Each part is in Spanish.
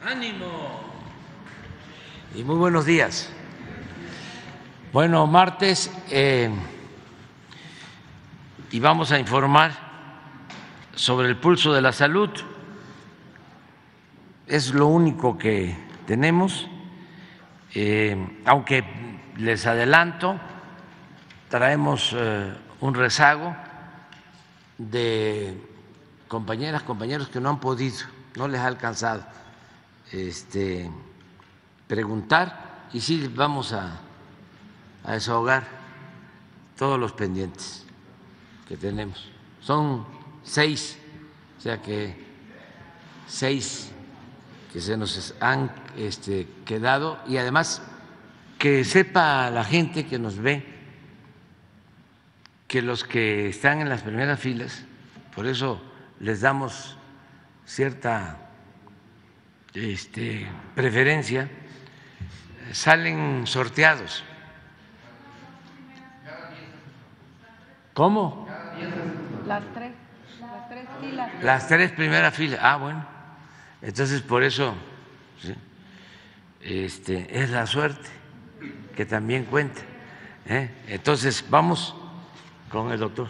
ánimo y muy buenos días. Bueno, martes y vamos a informar sobre el pulso de la salud. Es lo único que tenemos, aunque les adelanto, traemos un rezago de compañeras, compañeros que no han podido, no les ha alcanzado preguntar, y sí vamos a desahogar todos los pendientes que tenemos. Son 6, o sea que 6 que se nos han quedado, y además que sepa la gente que nos ve que los que están en las primeras filas, por eso les damos cierta preferencia, salen sorteados. ¿Cómo? Las tres filas. Las 3 primeras filas. Ah, bueno. Entonces, por eso ¿sí? Es la suerte que también cuenta. Entonces, vamos con el doctor.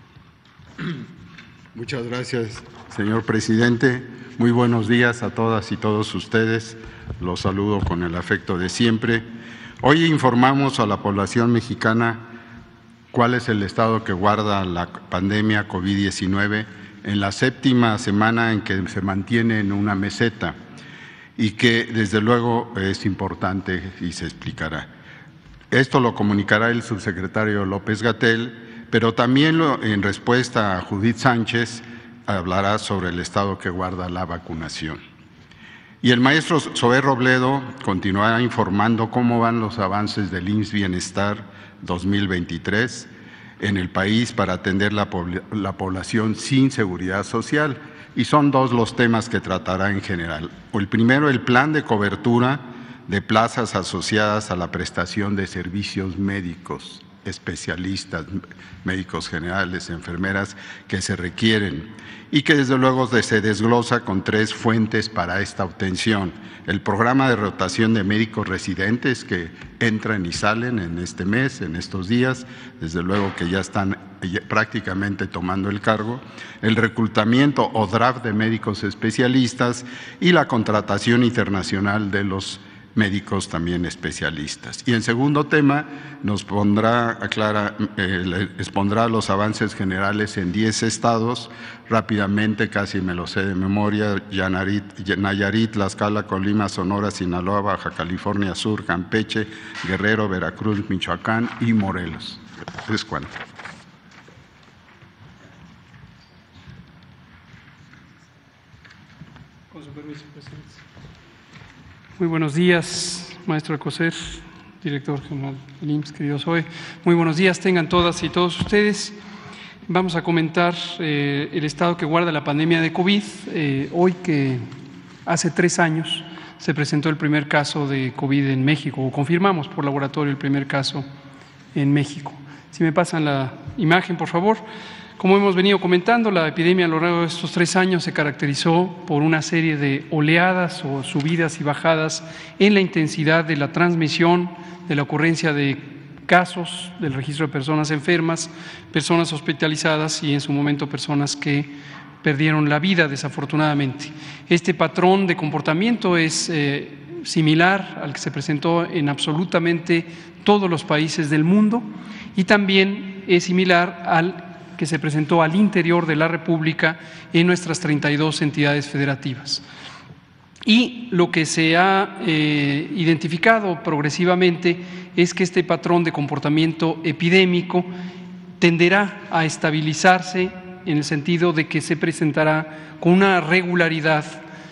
Muchas gracias, señor presidente. Muy buenos días a todas y todos ustedes. Los saludo con el afecto de siempre. Hoy informamos a la población mexicana cuál es el estado que guarda la pandemia COVID-19 en la 7ª semana en que se mantiene en una meseta, y que desde luego es importante y se explicará. Esto lo comunicará el subsecretario López-Gatell, pero también en respuesta a Judith Sánchez hablará sobre el estado que guarda la vacunación. Y el maestro Zoé Robledo continuará informando cómo van los avances del IMSS Bienestar 2023 en el país para atender la población sin seguridad social. Y son 2 los temas que tratará en general. El primero, el plan de cobertura de plazas asociadas a la prestación de servicios médicos, especialistas, médicos generales, enfermeras que se requieren, y que desde luego se desglosa con 3 fuentes para esta obtención. El programa de rotación de médicos residentes que entran y salen en este mes, en estos días, desde luego que ya están prácticamente tomando el cargo, el reclutamiento o draft de médicos especialistas y la contratación internacional de los médicos también especialistas. Y en segundo tema nos expondrá los avances generales en 10 estados, rápidamente, casi me lo sé de memoria: Nayarit, Tlaxcala, Colima, Sonora, Sinaloa, Baja California Sur, Campeche, Guerrero, Veracruz, Michoacán y Morelos. Es cuanto. Con su permiso, presidente. Muy buenos días, maestro Alcocer, director general del IMSS, querido Zoé. Muy buenos días, tengan todas y todos ustedes. Vamos a comentar el estado que guarda la pandemia de COVID. Hoy, que hace 3 años se presentó el primer caso de COVID en México, o confirmamos por laboratorio el primer caso en México. Si me pasan la imagen, por favor. Como hemos venido comentando, la epidemia a lo largo de estos 3 años se caracterizó por una serie de oleadas o subidas y bajadas en la intensidad de la transmisión, de la ocurrencia de casos, del registro de personas enfermas, personas hospitalizadas y en su momento personas que perdieron la vida desafortunadamente. Este patrón de comportamiento es similar al que se presentó en absolutamente todos los países del mundo, y también es similar al que se presentó al interior de la República en nuestras 32 entidades federativas. Y lo que se ha identificado progresivamente es que este patrón de comportamiento epidémico tenderá a estabilizarse, en el sentido de que se presentará con una regularidad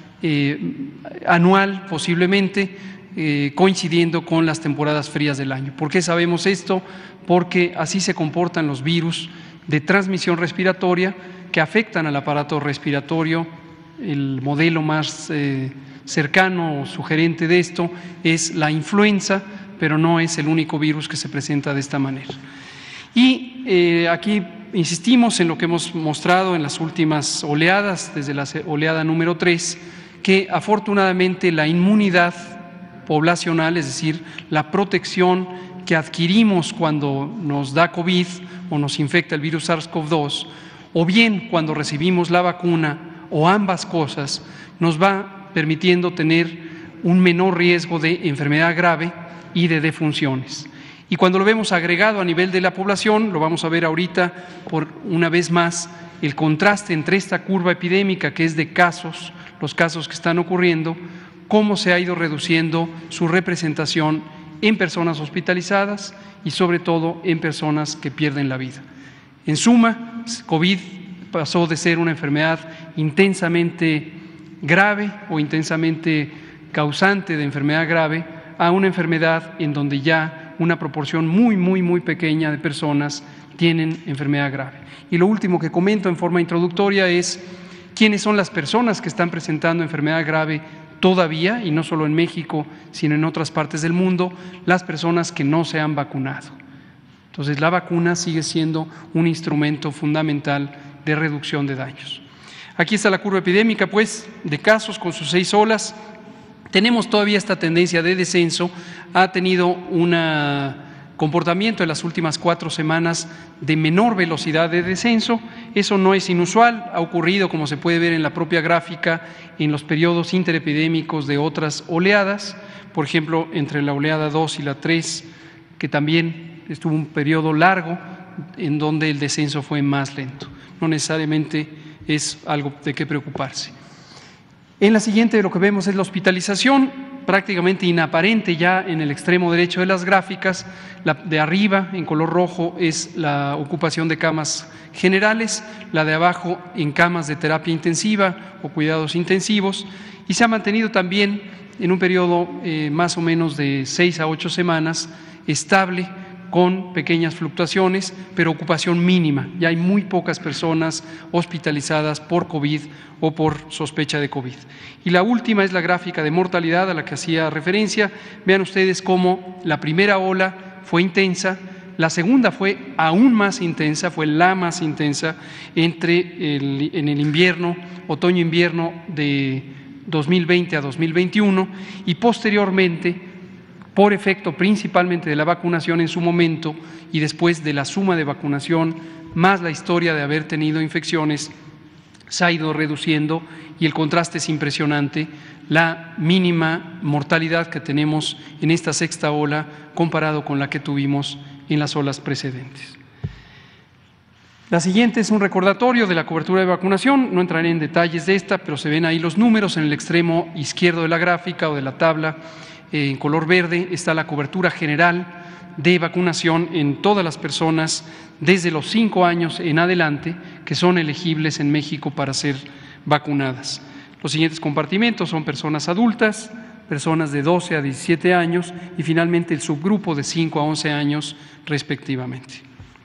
anual, posiblemente coincidiendo con las temporadas frías del año. ¿Por qué sabemos esto? Porque así se comportan los virus de transmisión respiratoria que afectan al aparato respiratorio. El modelo más cercano o sugerente de esto es la influenza, pero no es el único virus que se presenta de esta manera. Y aquí insistimos en lo que hemos mostrado en las últimas oleadas, desde la oleada número 3, que afortunadamente la inmunidad poblacional, es decir, la protección que adquirimos cuando nos da COVID o nos infecta el virus SARS-CoV-2, o bien cuando recibimos la vacuna, o ambas cosas, nos va permitiendo tener un menor riesgo de enfermedad grave y de defunciones. Y cuando lo vemos agregado a nivel de la población, lo vamos a ver ahorita por una vez más, el contraste entre esta curva epidémica que es de casos, los casos que están ocurriendo, cómo se ha ido reduciendo su representación en personas hospitalizadas y sobre todo en personas que pierden la vida. En suma, COVID pasó de ser una enfermedad intensamente grave o intensamente causante de enfermedad grave a una enfermedad en donde ya una proporción muy pequeña de personas tienen enfermedad grave. Y lo último que comento en forma introductoria es quiénes son las personas que están presentando enfermedad grave todavía, y no solo en México, sino en otras partes del mundo, las personas que no se han vacunado. Entonces, la vacuna sigue siendo un instrumento fundamental de reducción de daños. Aquí está la curva epidémica, pues, de casos con sus 6 olas. Tenemos todavía esta tendencia de descenso, ha tenido un comportamiento en las últimas 4 semanas de menor velocidad de descenso. Eso no es inusual, ha ocurrido, como se puede ver en la propia gráfica, en los periodos interepidémicos de otras oleadas, por ejemplo, entre la oleada 2 y la 3, que también estuvo un periodo largo en donde el descenso fue más lento. No necesariamente es algo de qué preocuparse. En la siguiente lo que vemos es la hospitalización, prácticamente inaparente ya en el extremo derecho de las gráficas. La de arriba en color rojo es la ocupación de camas generales, la de abajo en camas de terapia intensiva o cuidados intensivos, y se ha mantenido también en un periodo más o menos de 6 a 8 semanas estable, con pequeñas fluctuaciones, pero ocupación mínima. Ya hay muy pocas personas hospitalizadas por COVID o por sospecha de COVID. Y la última es la gráfica de mortalidad a la que hacía referencia. Vean ustedes cómo la primera ola fue intensa, la segunda fue aún más intensa, fue la más intensa en el invierno, otoño-invierno de 2020 a 2021, y posteriormente, por efecto principalmente de la vacunación en su momento y después de la suma de vacunación más la historia de haber tenido infecciones, se ha ido reduciendo y el contraste es impresionante, la mínima mortalidad que tenemos en esta sexta ola comparado con la que tuvimos en las olas precedentes. La siguiente es un recordatorio de la cobertura de vacunación, no entraré en detalles de esta, pero se ven ahí los números en el extremo izquierdo de la gráfica o de la tabla. En color verde está la cobertura general de vacunación en todas las personas desde los 5 años en adelante que son elegibles en México para ser vacunadas. Los siguientes compartimentos son personas adultas, personas de 12 a 17 años y finalmente el subgrupo de 5 a 11 años respectivamente.